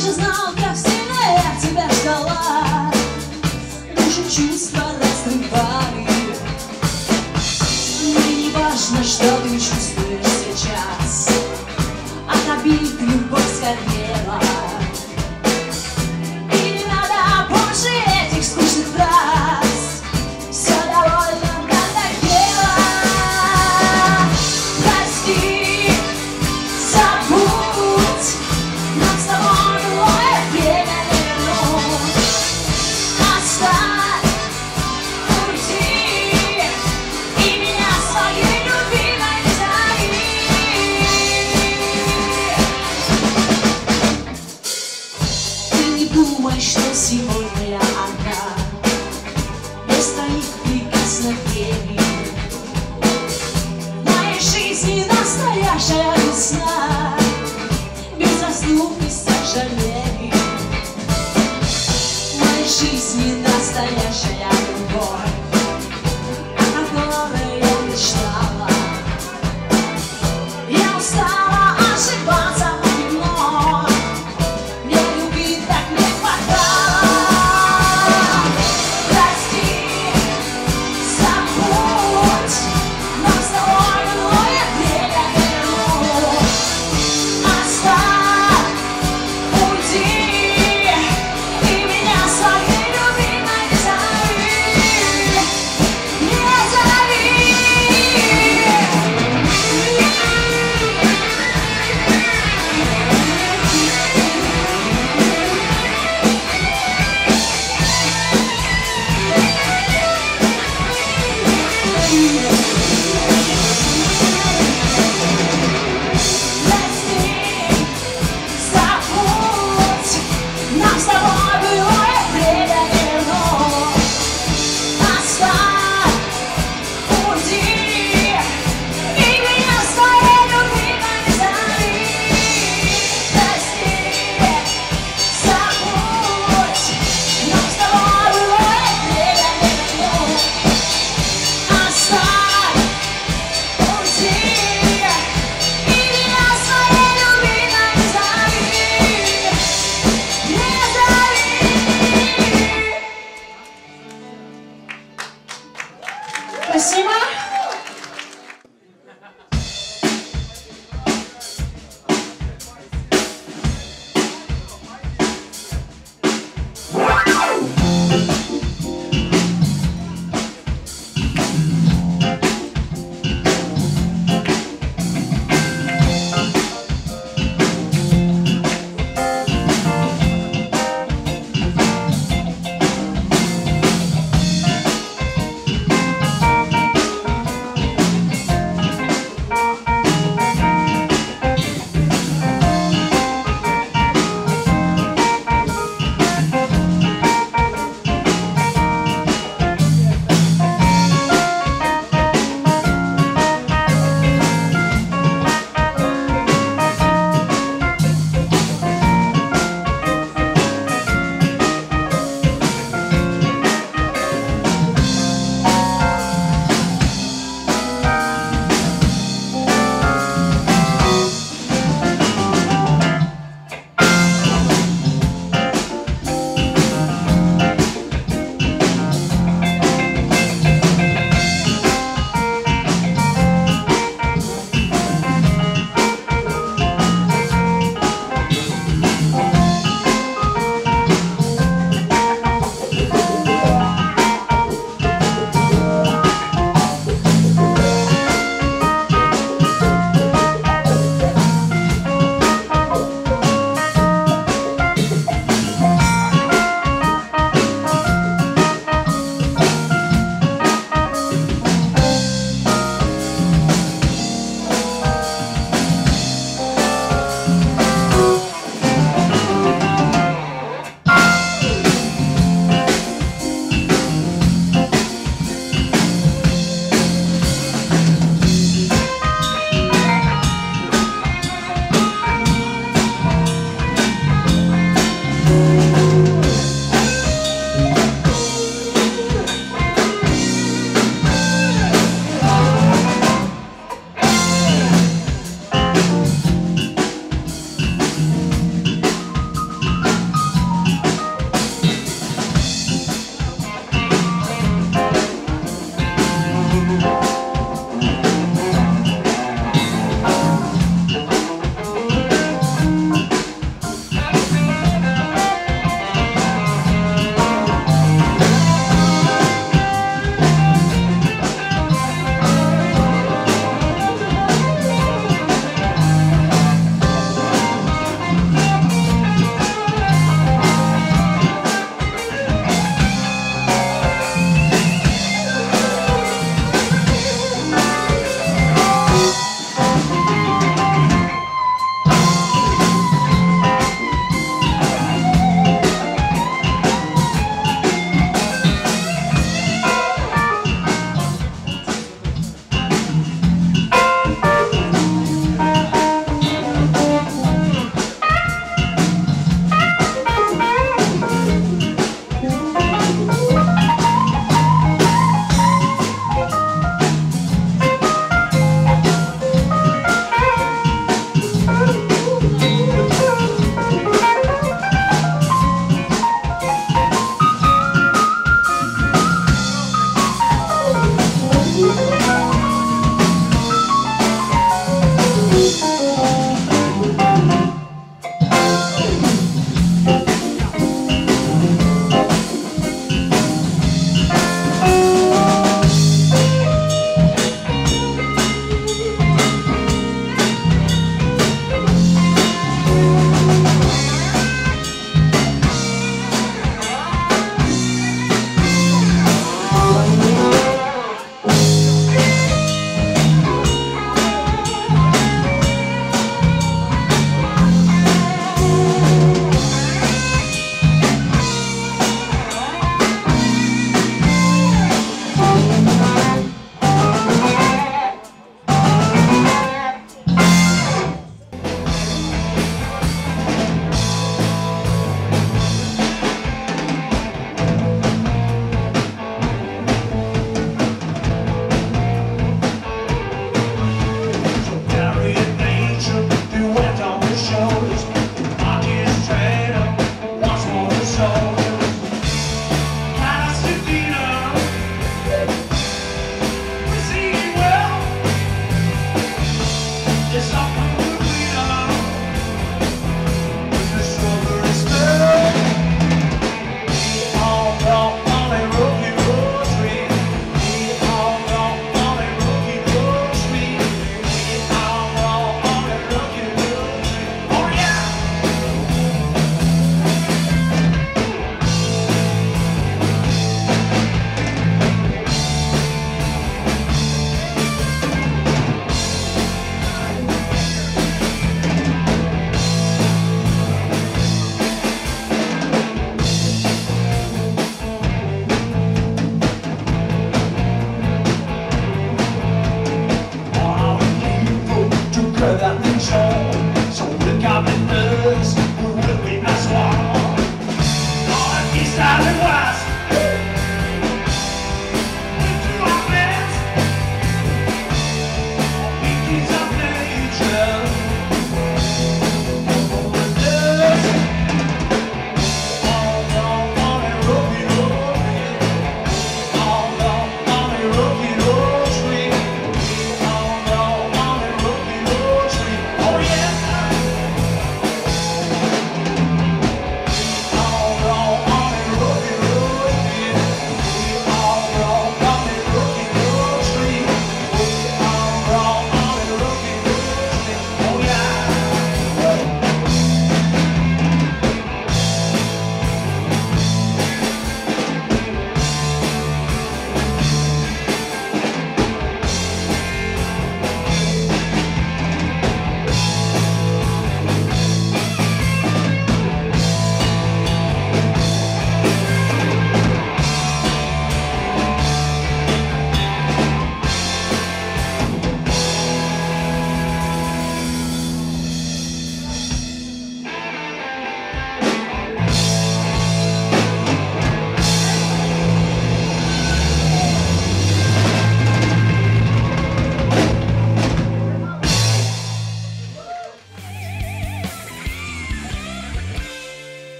же знал, как сильно я тебя ждала. Наши чувства разрывали. Мне не важно, что ты чувствуешь сейчас. От обид любовь скорбела. И не надо больше этих скучных фраз. Все довольно надоело. Прости, забудь. Нам с тобой былое время не вернуть. Оставь, уйди, и меня своей любимой зови. Ты не думай, что сегодня я одна, без твоих прикосновений. В моей жизни настоящая весна, без заслуг и сожалений. В моей жизни настоящая любовь, о которой я мечтала. Я устала ошибаться вновь и вновь. Мне любви так не хватало.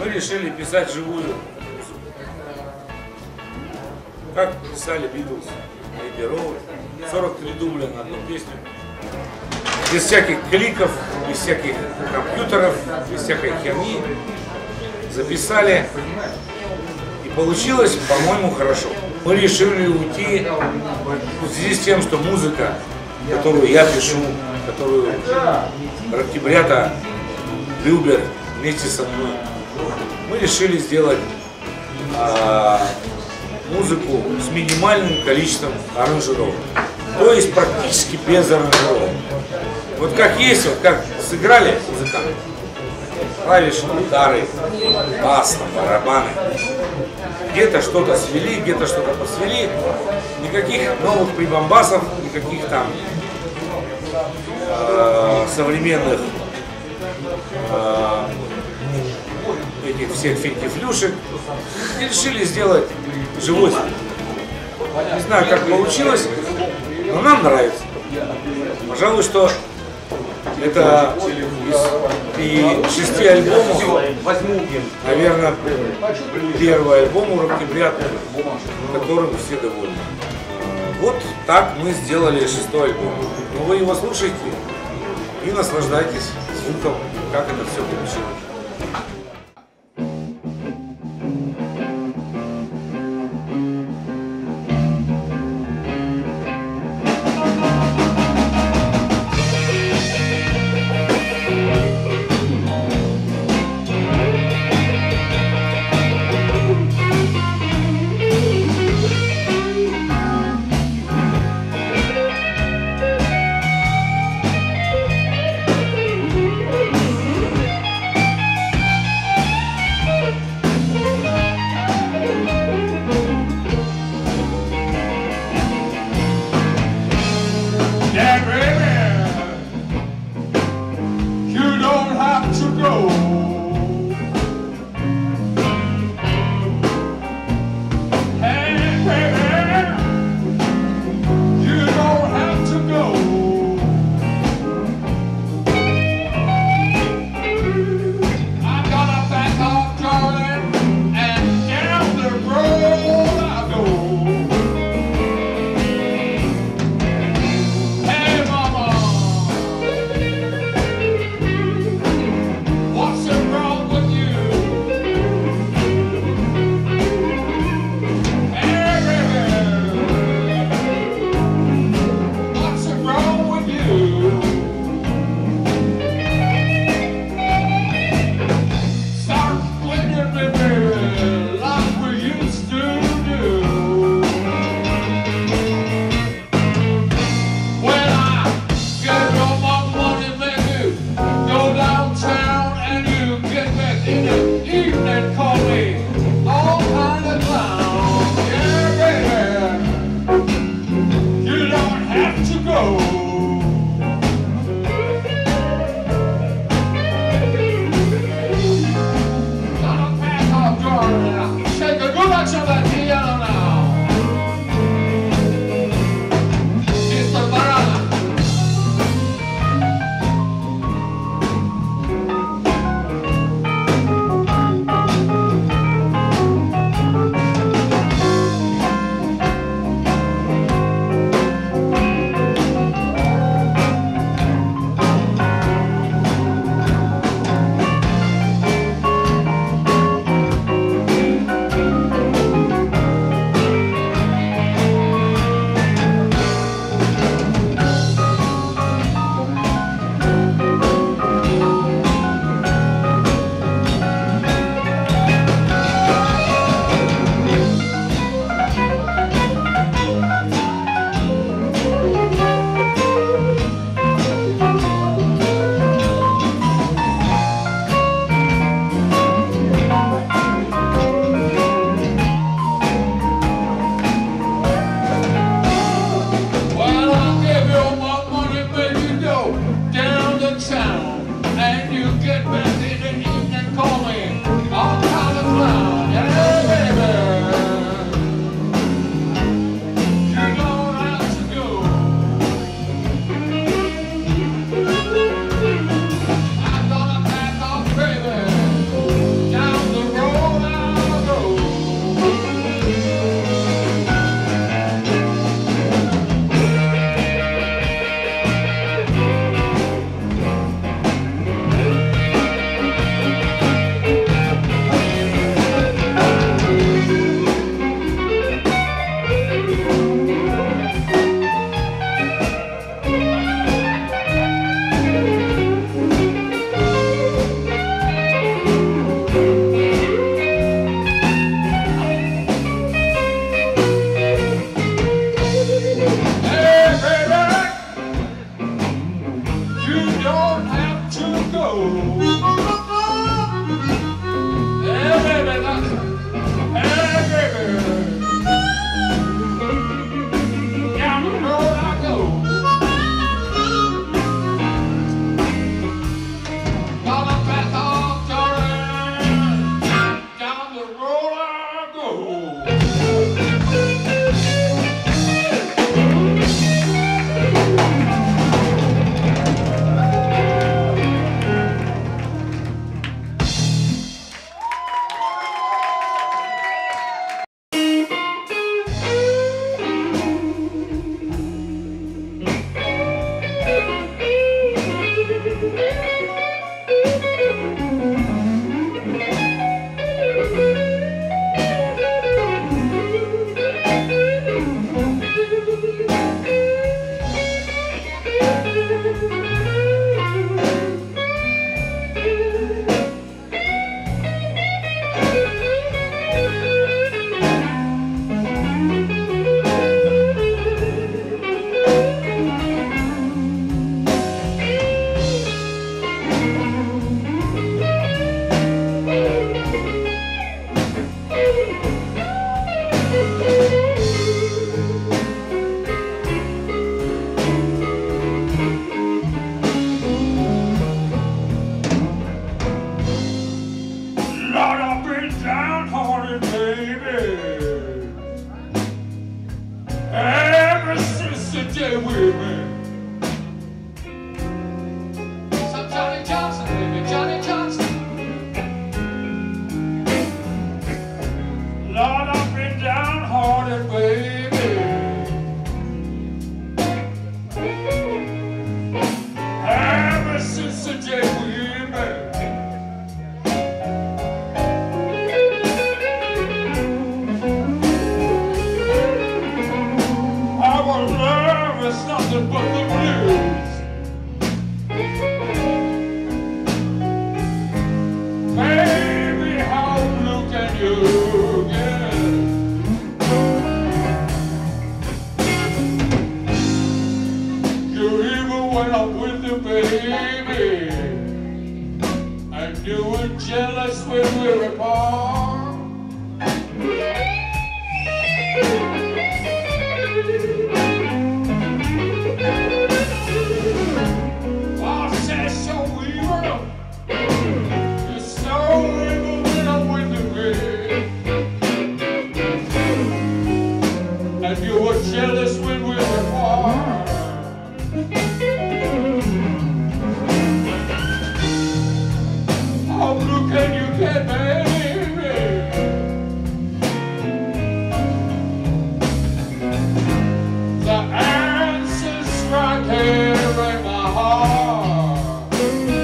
мы решили писать живую музыку. Как писали Битлз, Эбби Роуд, 43 дубля на одну песню. Без всяких кликов, без всяких компьютеров, без всякой херни. Записали. И получилось, по-моему, хорошо. Мы решили уйти в связи с тем, что музыка, которую я пишу, которую октябрята любят вместе со мной, мы решили сделать музыку с минимальным количеством аранжировок. То есть практически без аранжировок. Вот как есть, вот как сыграли музыканты. Клавиши, гитары, бас, барабаны. Где-то что-то свели, где-то что-то посвели. Никаких новых прибамбасов, никаких там современных этих всех финтифлюшек. И решили сделать живой звук. Не знаю, как получилось, но нам нравится. Пожалуй, что это из 6 альбомов, наверное, первый альбом у Октябрят, которым все довольны. Вот так мы сделали 6-й альбом. Но вы его слушайте и наслаждайтесь звуком, как это все получилось. And you were jealous when we were apart. I said so evil. You're so evil when I'm with you. And you were jealous when we were apart. Oh, look at you get, baby. The answer's right here in my heart.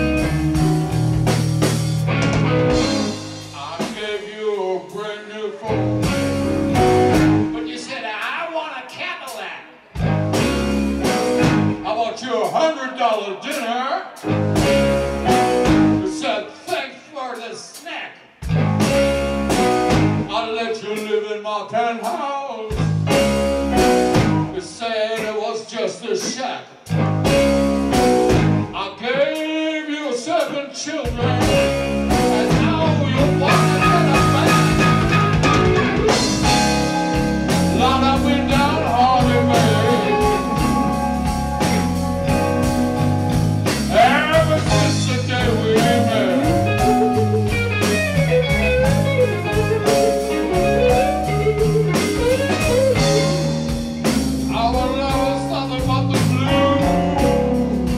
I gave you a brand new phone, but you said I want a Cadillac. I want you $100 dinner. You said thanks for the snack. I let you live in my penthouse. You said it was just a shack. I gave you 7 children, and now you want to get a back. Lord, I've been downhearted, babe. Ever since the day we met. Our love is nothing but the blue.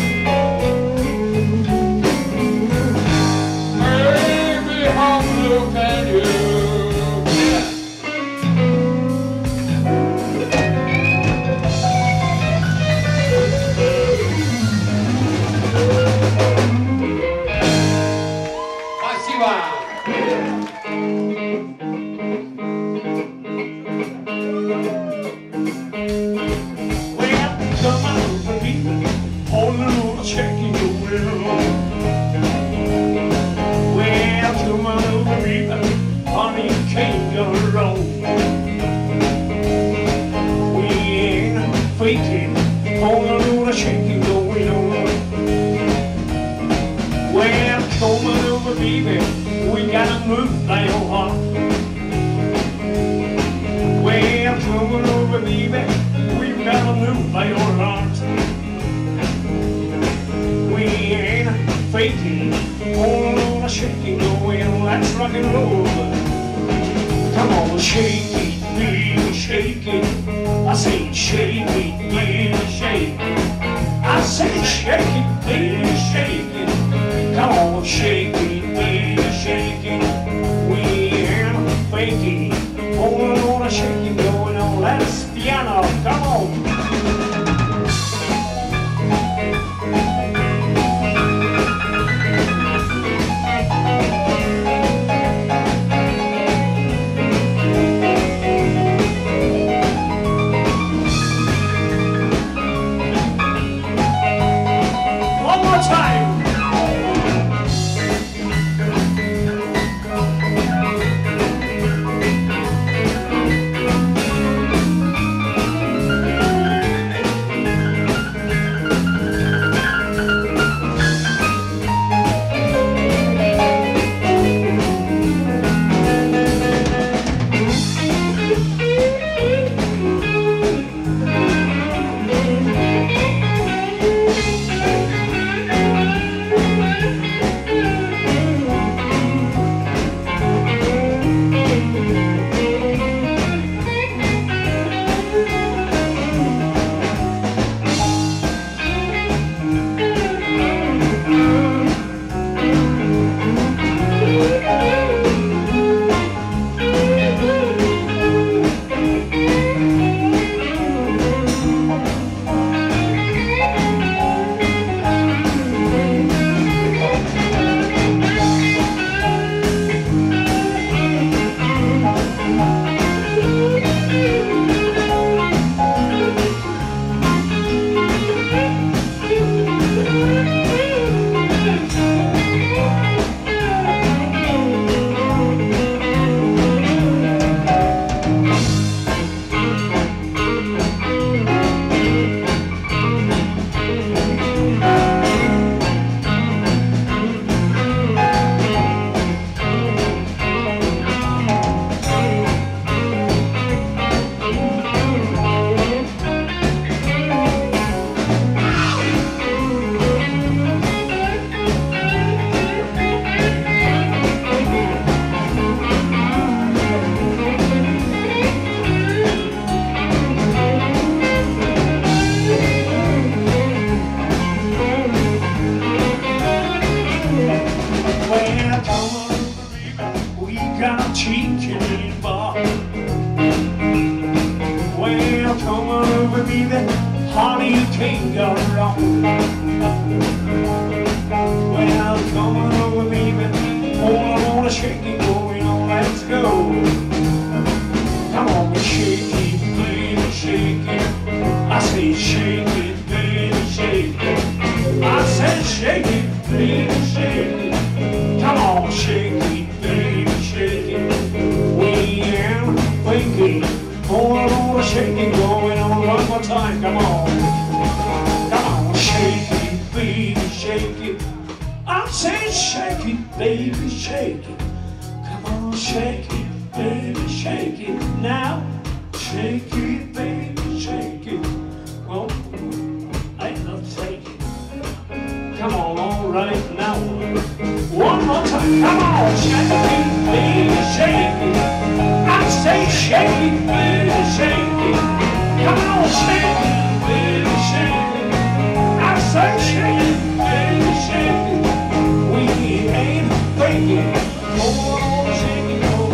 Baby, how blue can you get? Спасибо. Well, come on, baby, on a little shaky wheel. Well, come on, baby, honey, kangaroo. We ain't faking on a little shaky wheel. Well, come on over, baby, we gotta move down hard. Well, come on over, baby, we've got a new fatal heart. We ain't faking, all the shaking going, let's rock and roll. Come on, shake it, baby, shake it. I say shake it, baby, shake it. I say shake it, baby, shake it. Come on, shake it, baby, shake it. We ain't faking, all the shaking going on, let's piano, come on. One more time. shaking going on, let's go. Come on, shake it, baby, shake it. I say shake it, baby, shake it. I said shake it, baby, shake it. Come on, shake it, baby, shake it. We am thinking, going on, shaking, going on one more time. Come on, shake it, baby, shake it. I said shake it, baby, shake it. Come on, shake it, baby, shake it. Now, shake it, baby, shake it. Well, I ain't not take it. Come on, all right now. One more time. Come on, shake it, baby, shake it. I say shake it, baby, shake it. Come on, shake it, baby, shake it. I say shake it, baby, shake it. We ain't thinking. Oh, shake it, oh,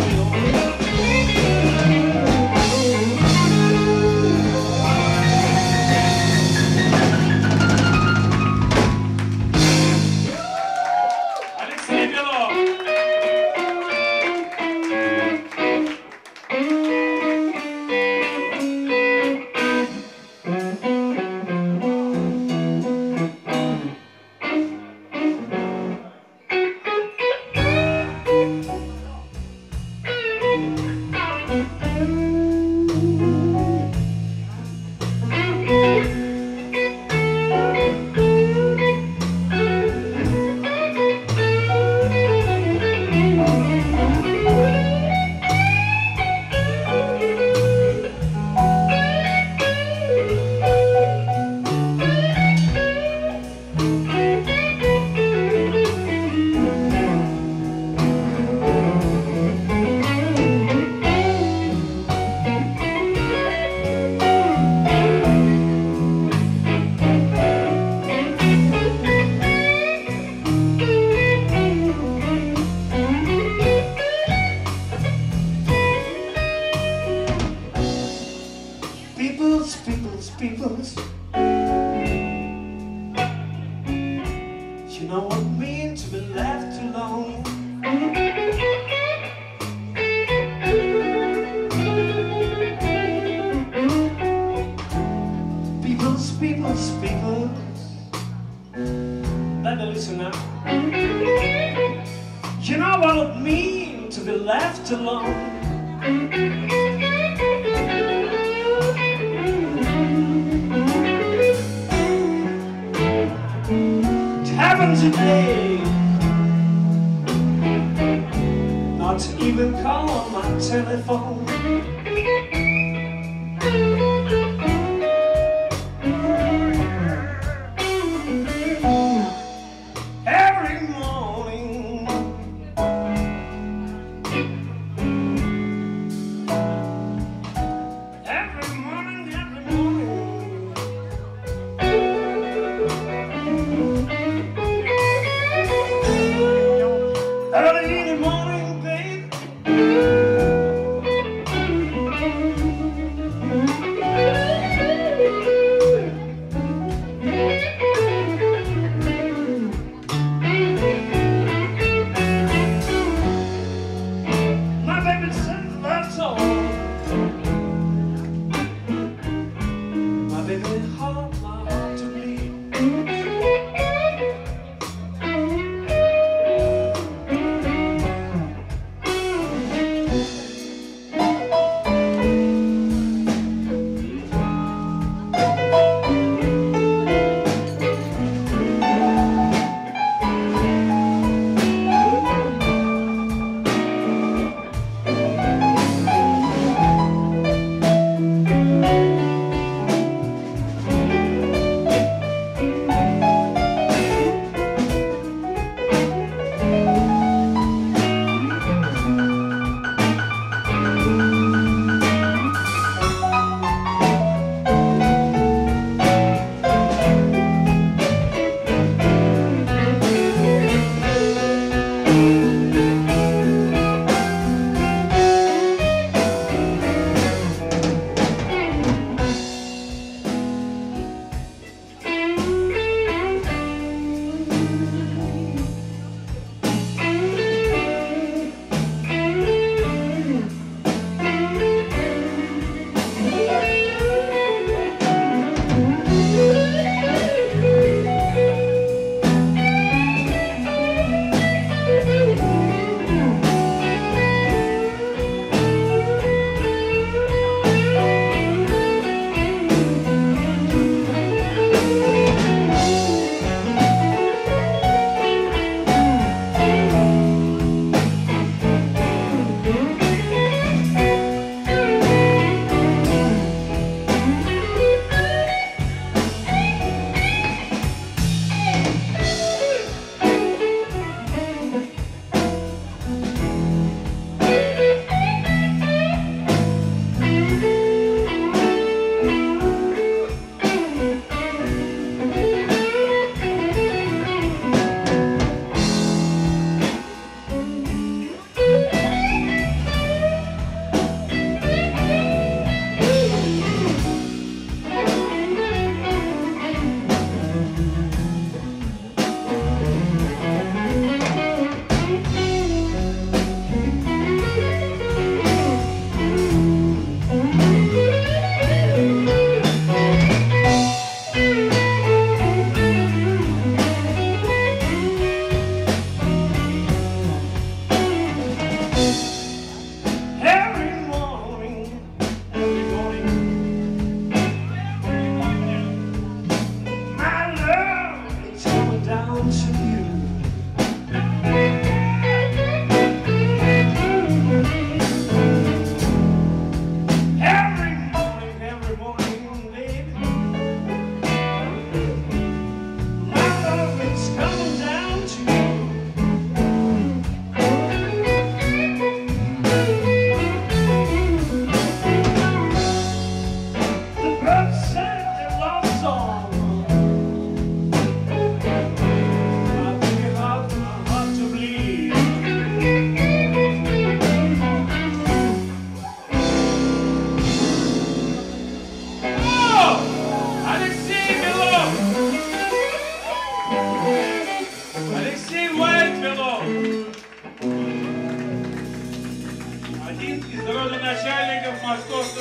peoples. You know what it means to be left alone. Peoples. Better listen now. You know what it means to be left alone. Today, not to even call on my telephone. Every morning, early in the morning, babe. My baby said that's all. My baby heart, my heart to bleed.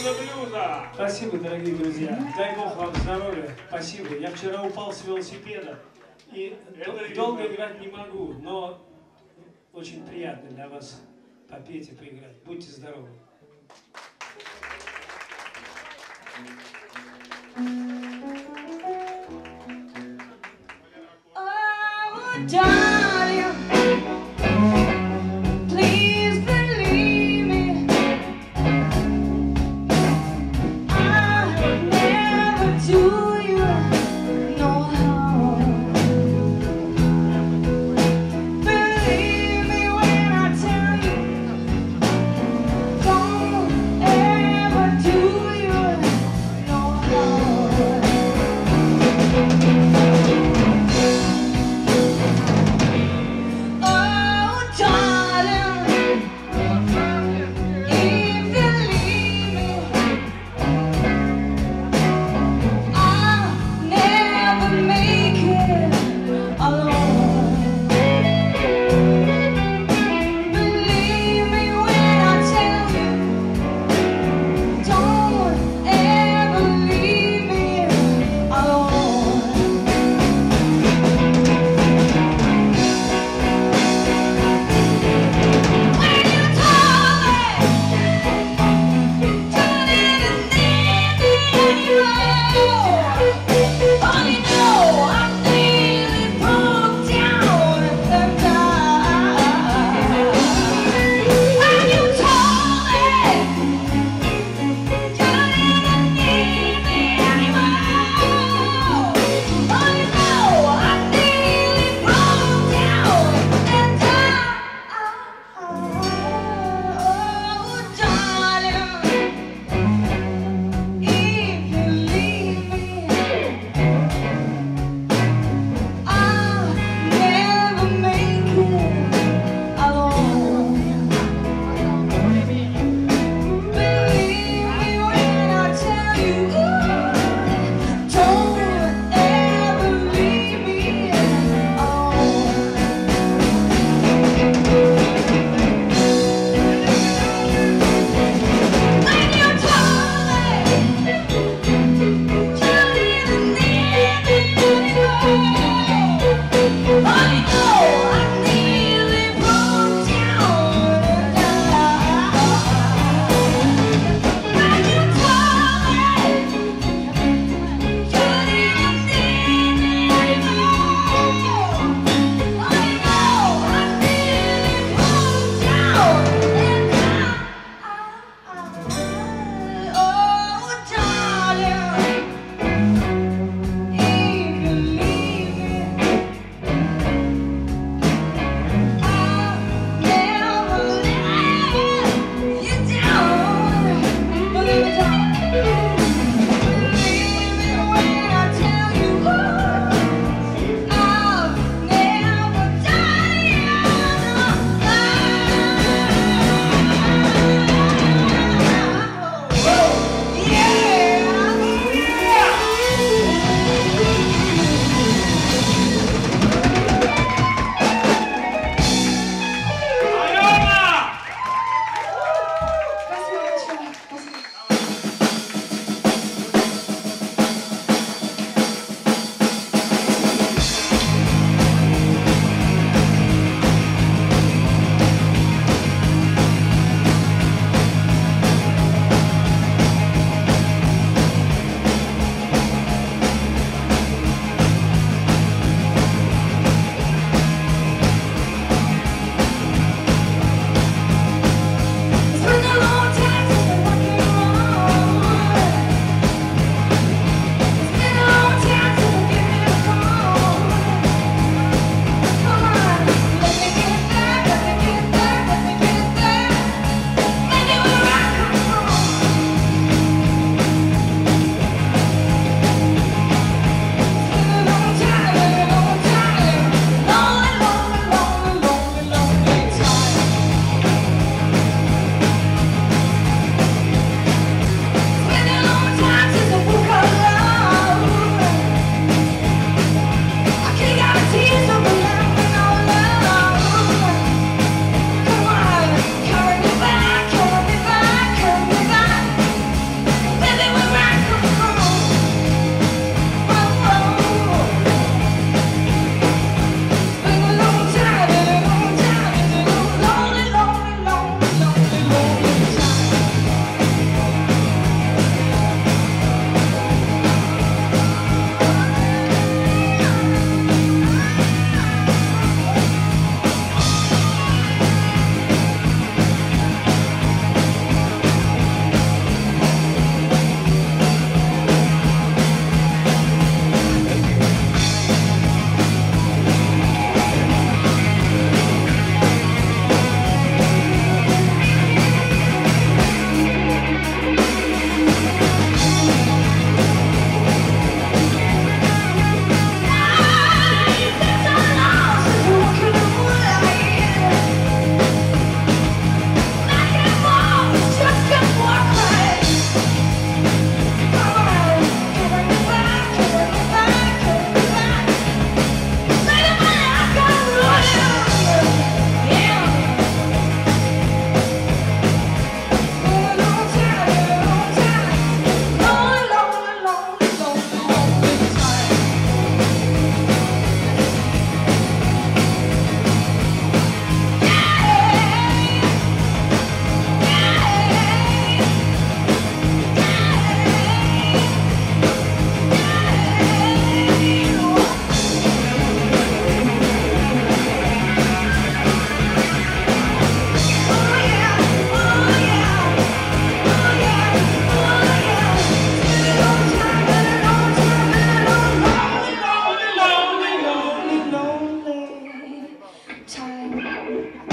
the блюза. Спасибо, дорогие друзья. Дай Бог вам здоровья. Спасибо. Я вчера упал с велосипеда и долго играть не могу, но очень приятно для вас попеть и поиграть. Будьте здоровы. Oh, darling, please believe me. I would never do you no harm. Believe me when I tell you, don't ever do you no harm.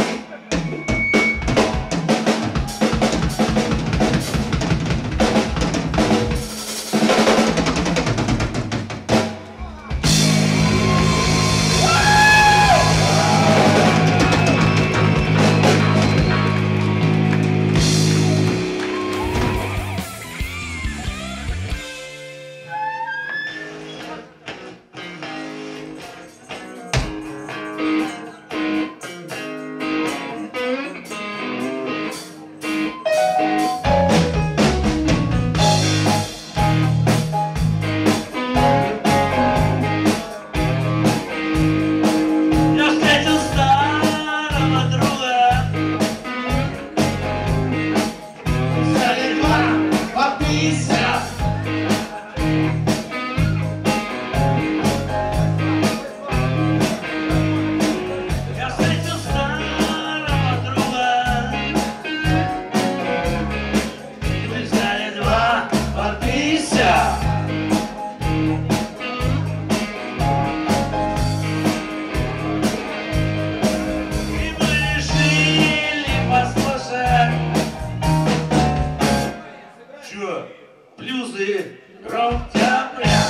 Блюзы октября.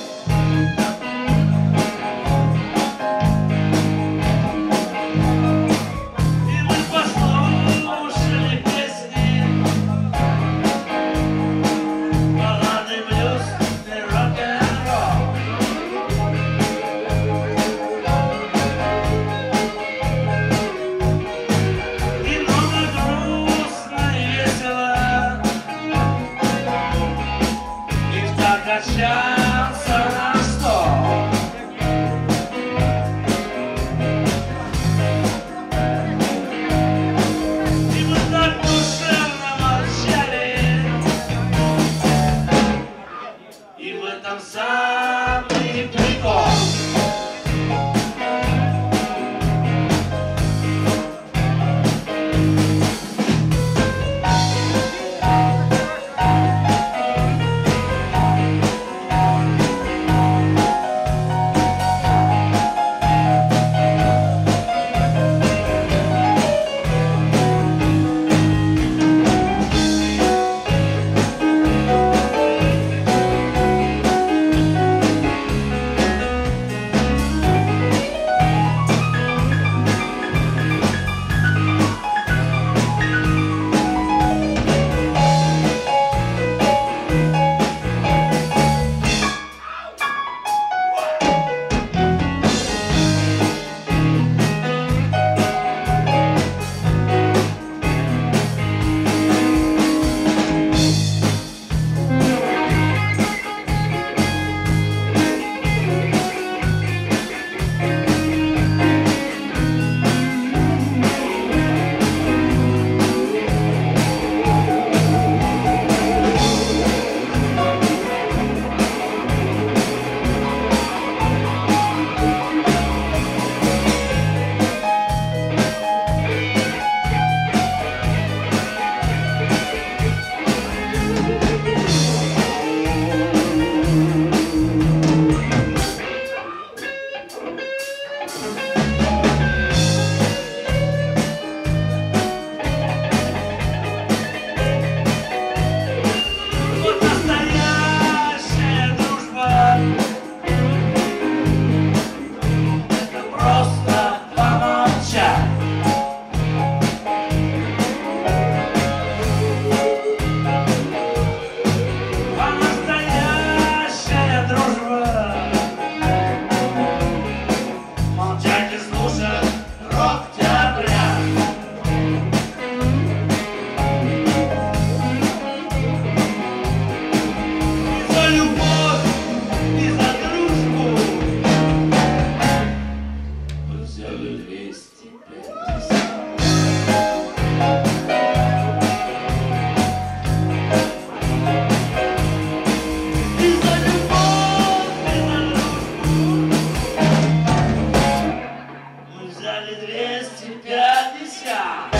И мы послушали песни, баллады, блюз и рок-н-ролл. И много грустно и весело. Качаться на стол. И мы так душевно молчали, и в этом самый прикол. взяли 250.